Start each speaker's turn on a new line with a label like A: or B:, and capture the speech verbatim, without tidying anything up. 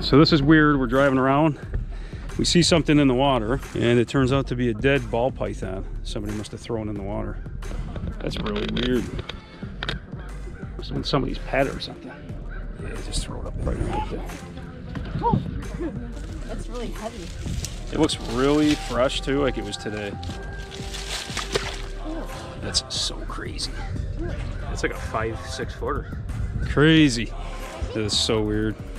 A: So this is weird. We're driving around. We see something in the water, and it turns out to be a dead ball python. Somebody must have thrown in the water. That's really weird. Must have been somebody's pet or something. Yeah, just throw it up right there.
B: Oh, that's really heavy.
A: It looks really fresh too, like it was today. That's so crazy. It's like a five, six footer. Crazy. That is so weird.